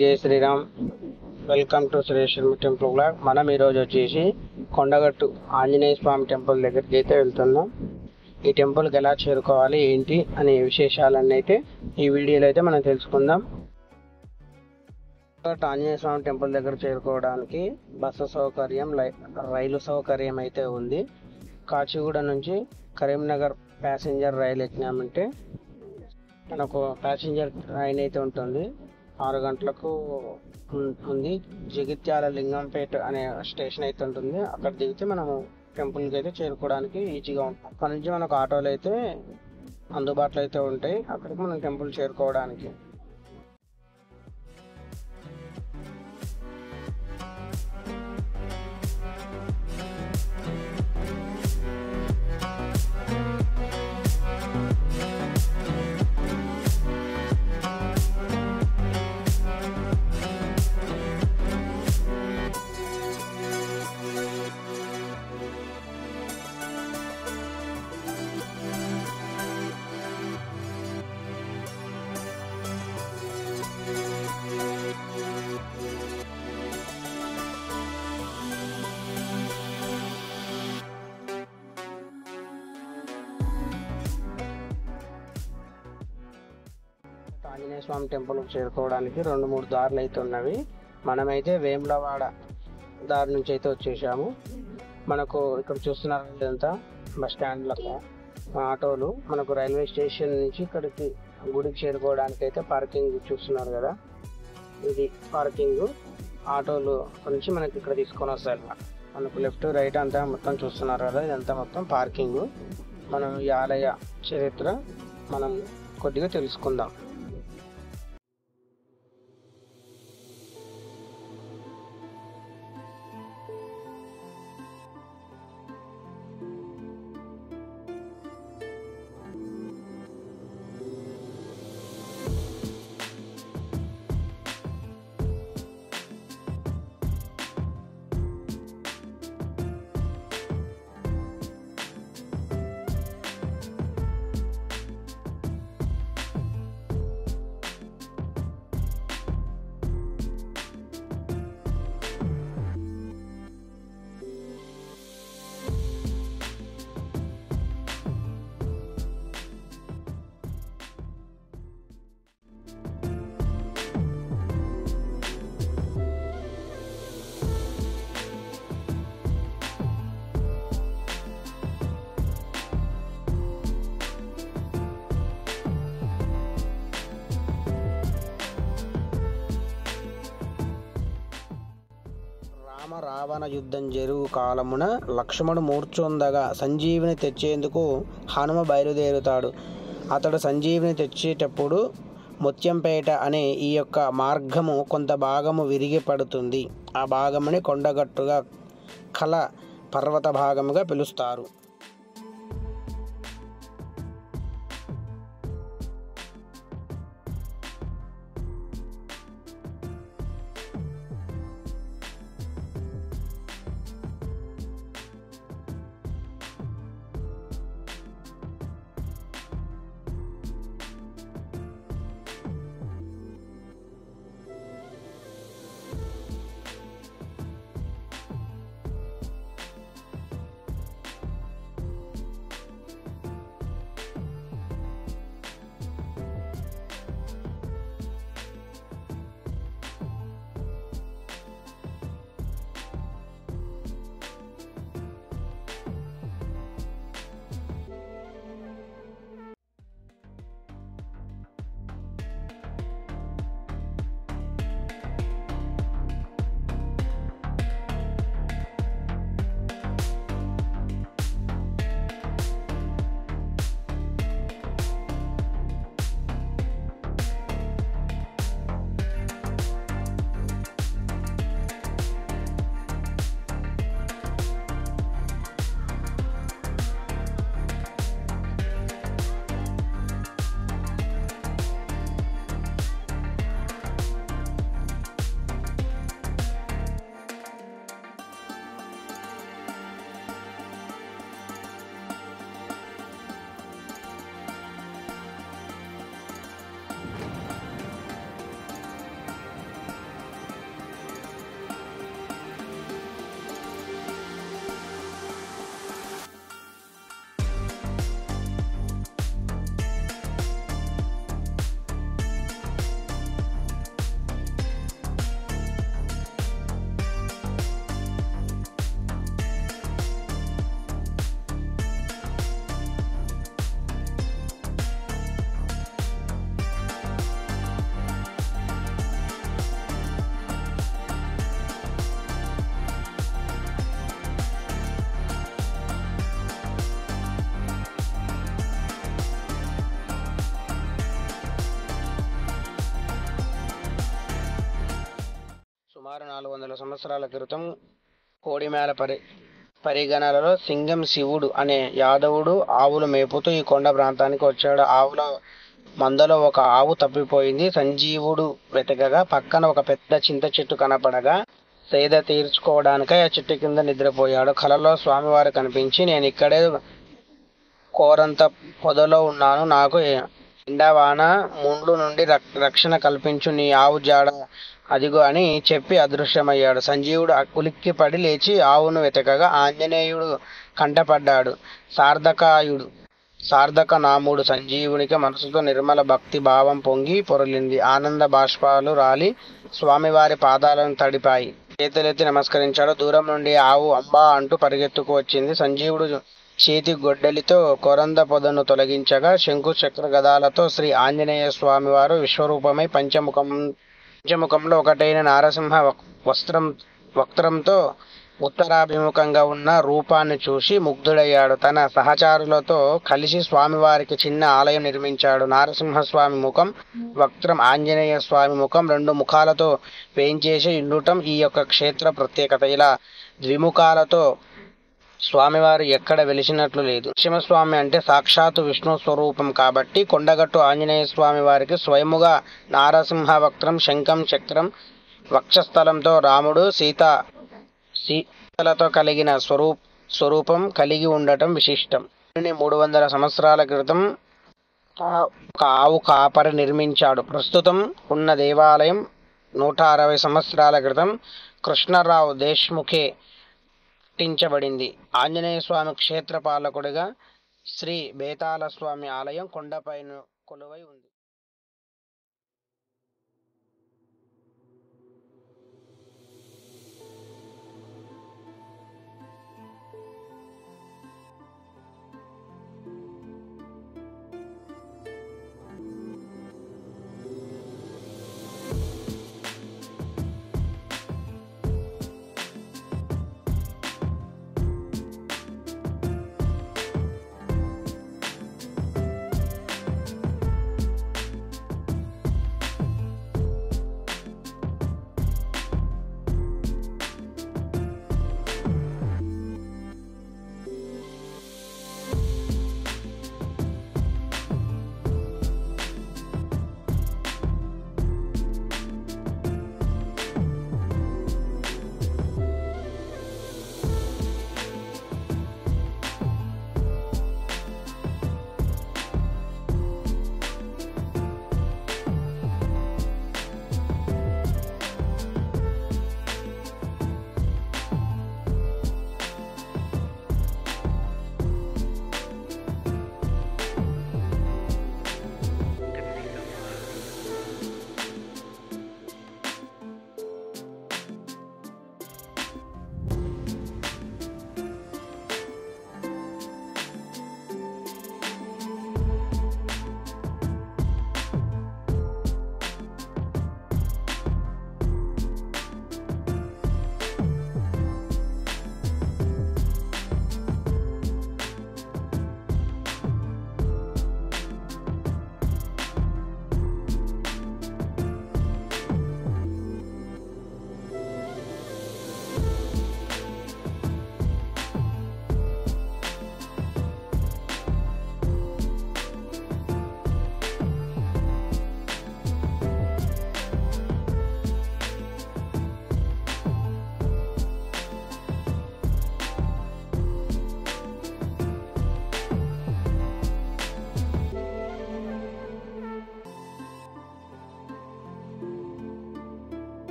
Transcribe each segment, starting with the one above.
జై Shriram. Welcome to Suresh temple blog. మనం ఈరోజు వచ్చేసి కొండగట్టు ఆంజనేయ స్వామి టెంపుల్ దగ్గరికి అయితే వెళ్తున్నాం. ఈ టెంపుల్కి ఎలా చేరుకోవాలి ఏంటి అనే విశేషాలన్నీ అయితే ఈ వీడియోలో అయితే మనం తెలుసుకుందాం. ఆంజనేయ స్వామి టెంపుల్ దగ్గర చేరుకోవడానికి బస్సు సౌకర్యం, రైలు సౌకర్యం అయితే ఉంది. కాచిగూడ నుంచి కరీంనగర్ ప్యాసింజర్ రైలు ఎక్కినామంటే మనకు ప్యాసింజర్ ట్రైన్ అయితే ఉంటుంది. 6 గంటలకు ఉంది. జగిత్యాల లింగంపేట అనే స్టేషన్ అయితే ఉంటుంది. అక్కడ దిగితే మనము టెంపుల్కి అయితే చేరుకోవడానికి ఈజీగా ఉంటుంది. అక్కడ నుంచి మనకు ఆటోలు అయితే అందుబాటులో అయితే ఉంటాయి అక్కడికి మనం టెంపుల్ చేరుకోవడానికి. ఆంజనేయ స్వామి టెంపుల్కి చేరుకోవడానికి 2-3 దారులు అయితే ఉన్నవి. మనమైతే వేములవాడ దారి నుంచి అయితే వచ్చేసాము. మనకు ఇక్కడ చూస్తున్నారు ఇదంతా బస్ స్టాండ్లకు ఆటోలు. మనకు రైల్వే స్టేషన్ నుంచి ఇక్కడికి గుడికి చేరుకోవడానికి అయితే పార్కింగ్ చూస్తున్నారు కదా, ఇది పార్కింగ్. ఆటోలు నుంచి మనకి ఇక్కడ తీసుకొని వస్తారు. మనకు లెఫ్ట్ రైట్ అంతా మొత్తం చూస్తున్నారు కదా, ఇదంతా మొత్తం పార్కింగ్. మనం ఈ ఆలయ చరిత్ర మనం కొద్దిగా తెలుసుకుందాం. రావణ యుద్ధం జరుగు కాలమున లక్ష్మణుడు మూర్ఛొందగా సంజీవిని తెచ్చేందుకు హనుమ బయలుదేరుతాడు. అతడు సంజీవిని తెచ్చేటప్పుడు ముత్యంపేట అనే ఈ యొక్క మార్గము కొంత భాగము విరిగి పడుతుంది. ఆ భాగముని కొండగట్టుగా కల పర్వత భాగముగా పిలుస్తారు. సుమారు 400 సంవత్సరాల క్రితం కోడిమేల పరిగణలలో సింగం శివుడు అనే యాదవుడు ఆవులు మేపుతూ ఈ కొండ ప్రాంతానికి వచ్చాడు. ఆవుల మందలో ఒక ఆవు తప్పిపోయింది. సంజీవుడు వెతకగా పక్కన ఒక పెద్ద చింత చెట్టు కనపడగా సేద తీర్చుకోవడానికై ఆ చెట్టు కింద నిద్రపోయాడు. కలలో స్వామివారు కనిపించి, నేను ఇక్కడే కోరంత పొదలో ఉన్నాను, నాకు ఎండవాన ముండ్లు నుండి రక్షణ కల్పించు, నీ ఆవు జాడ అదిగో అని చెప్పి అదృశ్యమయ్యాడు. సంజీవుడు ఉలిక్కిపడి లేచి ఆవును వెతకగా ఆంజనేయుడు కంటపడ్డాడు. సార్థక నాముడు సంజీవునికి మనసుతో నిర్మల భక్తి భావం పొంగి పొరలింది. ఆనంద బాష్పాలు రాలి స్వామివారి పాదాలను తడిపాయి. చేతులెత్తి నమస్కరించాడు. దూరం నుండి ఆవు అంబా అంటూ పరిగెత్తుకు వచ్చింది. సంజీవుడు చేతి గొడ్డలితో కొరంద పొదను తొలగించగా శంకు చక్ర గదాలతో శ్రీ ఆంజనేయ స్వామివారు విశ్వరూపమై పంచముఖంలో ఒకటైన నారసింహ వక్త్రంతో ఉత్తరాభిముఖంగా ఉన్న రూపాన్ని చూసి ముగ్ధుడయ్యాడు. తన సహచారులతో కలిసి స్వామివారికి చిన్న ఆలయం నిర్మించాడు. నారసింహస్వామి ముఖం, వక్త్రం ఆంజనేయ స్వామి ముఖం, 2 ముఖాలతో వేంచేసి ఉండటం ఈ యొక్క క్షేత్ర ప్రత్యేకత. ఇలా ద్విముఖాలతో స్వామివారు ఎక్కడ వెలిసినట్లు లేదు. నరసింహస్వామి అంటే సాక్షాత్తు విష్ణు స్వరూపం కాబట్టి కొండగట్టు ఆంజనేయ స్వామి వారికి స్వయముగా నారసింహ వక్త్రం, శంఖం, చక్రం, వక్షస్థలంతో రాముడు సీతలతో కలిగిన స్వరూపం కలిగి ఉండటం విశిష్టం. 300 సంవత్సరాల క్రితం ఒక ఆవు కాపరి నిర్మించాడు. ప్రస్తుతం ఉన్న దేవాలయం 160 సంవత్సరాల క్రితం కృష్ణరావు దేశ్ముఖే కట్టించబడింది. ఆంజనేయ స్వామి క్షేత్ర పాలకుడిగా శ్రీ బేతాళ స్వామి ఆలయం కొండపైన కొలువై ఉంది.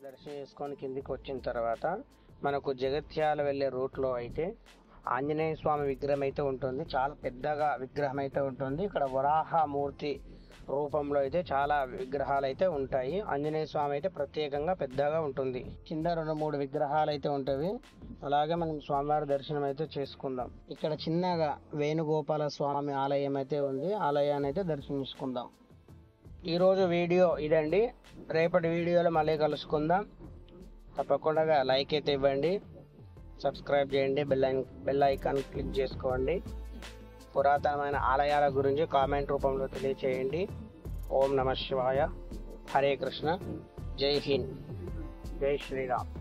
దర్శనం చేసుకొని కిందికి వచ్చిన తర్వాత మనకు జగిత్యాల వెళ్ళే రూట్లో అయితే ఆంజనేయ స్వామి విగ్రహం అయితే ఉంటుంది. చాలా పెద్దగా విగ్రహం అయితే ఉంటుంది. ఇక్కడ వరాహమూర్తి రూపంలో అయితే చాలా విగ్రహాలు అయితే ఉంటాయి. ఆంజనేయ స్వామి అయితే ప్రత్యేకంగా పెద్దగా ఉంటుంది. కింద 2-3 విగ్రహాలు అయితే ఉంటాయి. అలాగే మనం స్వామివారి దర్శనం అయితే చేసుకుందాం. ఇక్కడ చిన్నగా వేణుగోపాల స్వామి ఆలయం అయితే ఉంది. ఆలయాన్ని అయితే దర్శించుకుందాం. ఈరోజు వీడియో ఇదండి. రేపటి వీడియోలో మళ్ళీ కలుసుకుందాం. తప్పకుండా లైక్ అయితే ఇవ్వండి, సబ్స్క్రైబ్ చేయండి, బెల్ ఐకాన్ క్లిక్ చేసుకోండి. పురాతనమైన ఆలయాల గురించి కామెంట్ రూపంలో తెలియచేయండి. ఓం నమః శివాయ. హరే కృష్ణ. జై హింద్. జై శ్రీరామ్.